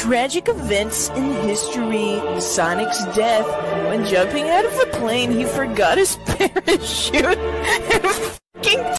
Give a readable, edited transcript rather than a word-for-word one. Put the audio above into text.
tragic events in history. Sonic's death. When jumping out of a plane, he forgot his parachute and fucking